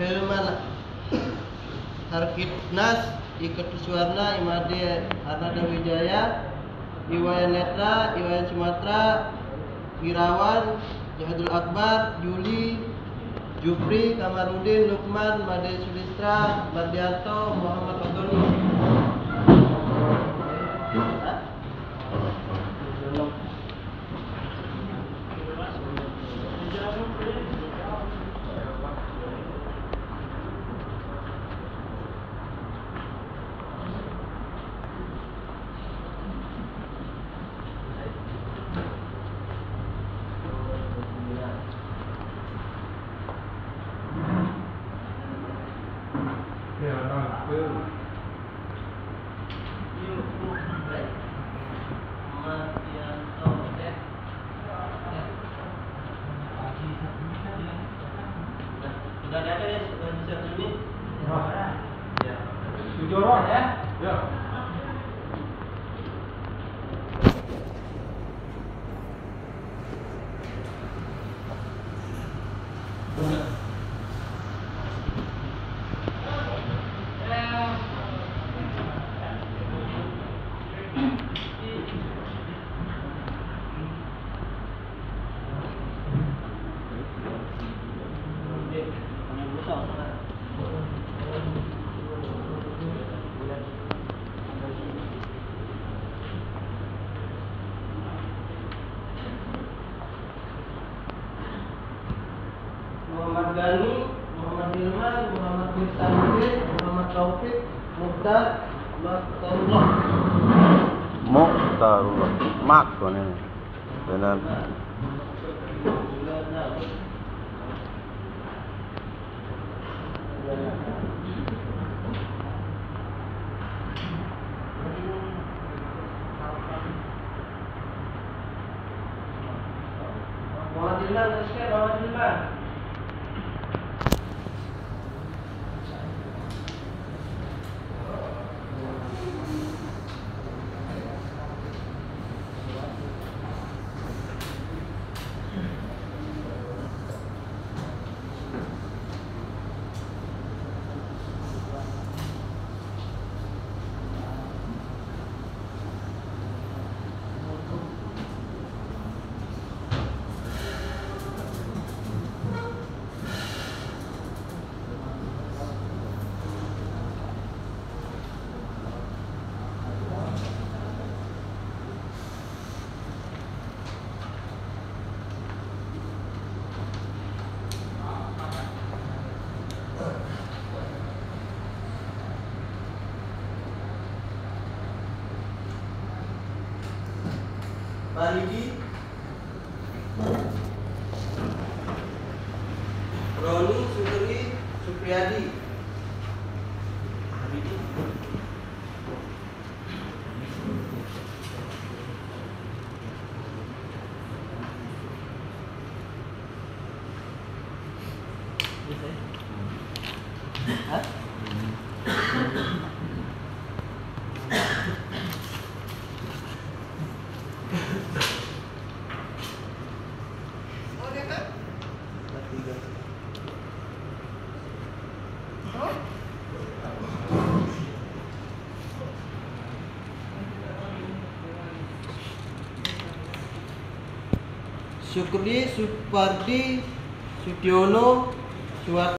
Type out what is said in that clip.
Helmana Harkitnas Ikut Suwarna Imade Arnada Wijaya Iwayan Netra Iwayan Sumatera Irawan Jahadul Akbar Juli Jupri Kamarudin Lukman Made Sulistra Mardianto Muhammad Fatoni. Sudah ada ya bisa ini? Ya. 7 orang ya? Ya. Muhammad Gani, Muhammad Hilman, Muhammad Firsanuddin, Muhammad Taufik, Muhtar, Muhtarullah. Muhtarullah. Mak tuan ini. Benar. Muhammad Hilman, Rizky, Muhammad Hilman. Paridi, Roni, Sutri, Supriyadi. Paridi. Hah? Syukri, Supardi, Sudiono, Suwat